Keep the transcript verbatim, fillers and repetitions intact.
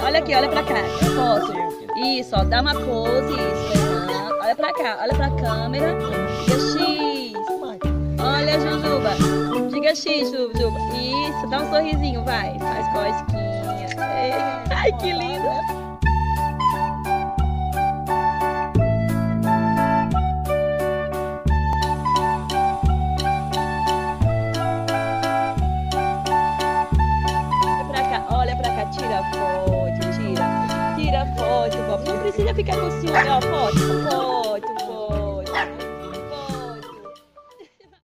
Olha aqui, olha pra cá. Posso? Isso, ó, dá uma pose, isso, Fernando. Olha pra cá, olha pra câmera. Diga X. Olha, Jujuba. Diga X, Jujuba. Isso, dá um sorrisinho, vai. Faz cosquinha. Ai, que linda. Olha pra cá, tira foto, tira, tira foto, Bob. Não precisa ficar com ciúme, ó, foto, foto.